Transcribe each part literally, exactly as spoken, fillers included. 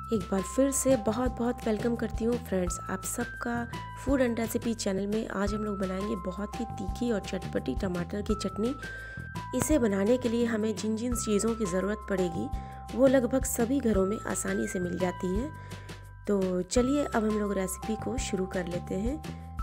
एक बार फिर से बहुत बहुत वेलकम करती हूँ फ्रेंड्स आप सबका फूड एंड रेसिपी चैनल में। आज हम लोग बनाएंगे बहुत ही तीखी और चटपटी टमाटर की चटनी। इसे बनाने के लिए हमें जिन जिन चीज़ों की ज़रूरत पड़ेगी वो लगभग सभी घरों में आसानी से मिल जाती है। तो चलिए अब हम लोग रेसिपी को शुरू कर लेते हैं।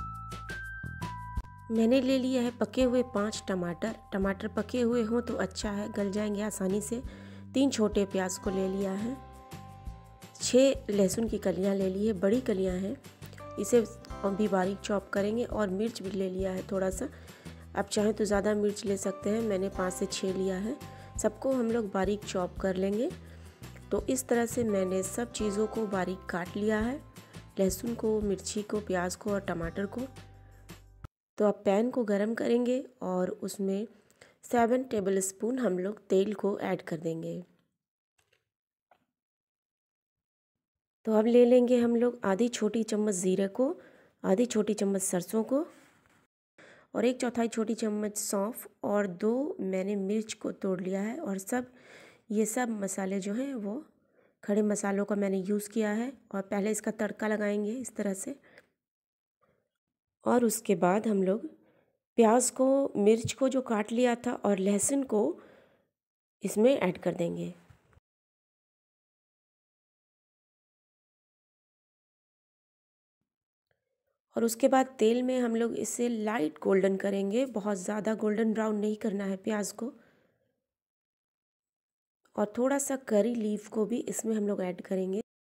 मैंने ले लिया है पके हुए पाँच टमाटर। टमाटर पके हुए हों तो अच्छा है, गल जाएंगे आसानी से। तीन छोटे प्याज को ले लिया है। छः लहसुन की कलियां ले ली है, बड़ी कलियां हैं, इसे भी बारीक चॉप करेंगे। और मिर्च भी ले लिया है थोड़ा सा, आप चाहें तो ज़्यादा मिर्च ले सकते हैं, मैंने पाँच से छः लिया है। सबको हम लोग बारीक चॉप कर लेंगे। तो इस तरह से मैंने सब चीज़ों को बारीक काट लिया है, लहसुन को, मिर्ची को, प्याज को और टमाटर को। तो अब पैन को गरम करेंगे और उसमें सेवन टेबल स्पून हम लोग तेल को ऐड कर देंगे। तो अब ले लेंगे हम लोग आधी छोटी चम्मच ज़ीरे को, आधी छोटी चम्मच सरसों को और एक चौथाई छोटी चम्मच सौंफ और दो मैंने मिर्च को तोड़ लिया है। और सब ये सब मसाले जो हैं वो खड़े मसालों का मैंने यूज़ किया है। और पहले इसका तड़का लगाएंगे इस तरह से। और उसके बाद हम लोग प्याज को, मिर्च को जो काट लिया था और लहसुन को इसमें ऐड कर देंगे। और उसके बाद तेल में हम लोग इसे लाइट गोल्डन करेंगे, बहुत ज़्यादा गोल्डन ब्राउन नहीं करना है प्याज को। और थोड़ा सा करी लीफ को भी इसमें हम लोग ऐड करेंगे।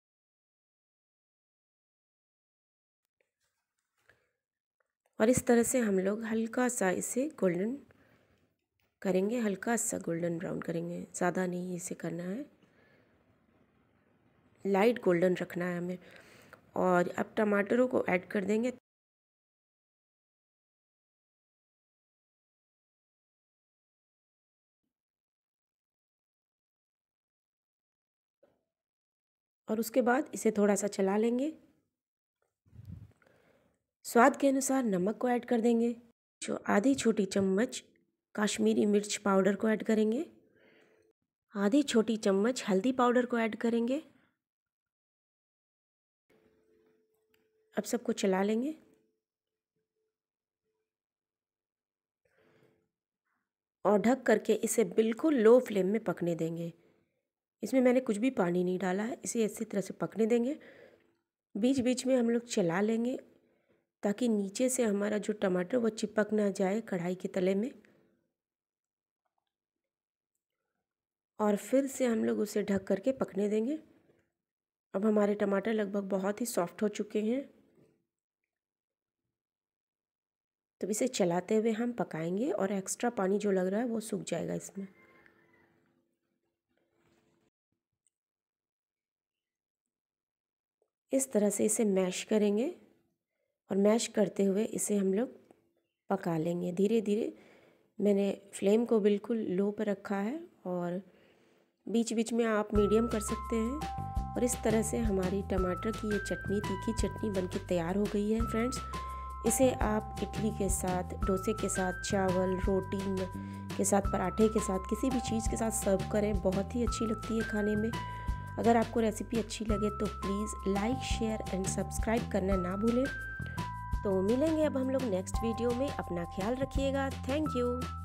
और इस तरह से हम लोग हल्का सा इसे गोल्डन करेंगे, हल्का सा गोल्डन ब्राउन करेंगे, ज़्यादा नहीं इसे करना है, लाइट गोल्डन रखना है हमें। और अब टमाटरों को ऐड कर देंगे। और उसके बाद इसे थोड़ा सा चला लेंगे। स्वाद के अनुसार नमक को ऐड कर देंगे। जो आधी छोटी चम्मच कश्मीरी मिर्च पाउडर को ऐड करेंगे। आधी छोटी चम्मच हल्दी पाउडर को ऐड करेंगे। अब सबको चला लेंगे। और ढक करके इसे बिल्कुल लो फ्लेम में पकने देंगे। इसमें मैंने कुछ भी पानी नहीं डाला है, इसे इसी तरह से पकने देंगे। बीच बीच में हम लोग चला लेंगे ताकि नीचे से हमारा जो टमाटर वो चिपक ना जाए कढ़ाई के तले में। और फिर से हम लोग उसे ढक करके पकने देंगे। अब हमारे टमाटर लगभग बहुत ही सॉफ्ट हो चुके हैं। तो इसे चलाते हुए हम पकाएंगे और एक्स्ट्रा पानी जो लग रहा है वो सूख जाएगा इसमें। इस तरह से इसे मैश करेंगे और मैश करते हुए इसे हम लोग पका लेंगे धीरे धीरे। मैंने फ्लेम को बिल्कुल लो पर रखा है और बीच बीच में आप मीडियम कर सकते हैं। और इस तरह से हमारी टमाटर की ये चटनी, तीखी चटनी बनके तैयार हो गई है फ्रेंड्स। इसे आप इडली के साथ, डोसे के साथ, चावल, रोटी के साथ, पराठे के साथ, किसी भी चीज़ के साथ सर्व करें, बहुत ही अच्छी लगती है खाने में। अगर आपको रेसिपी अच्छी लगे तो please like, share and subscribe करना ना भूलें। तो मिलेंगे अब हम लोग नेक्स्ट वीडियो में। अपना ख्याल रखिएगा। Thank you.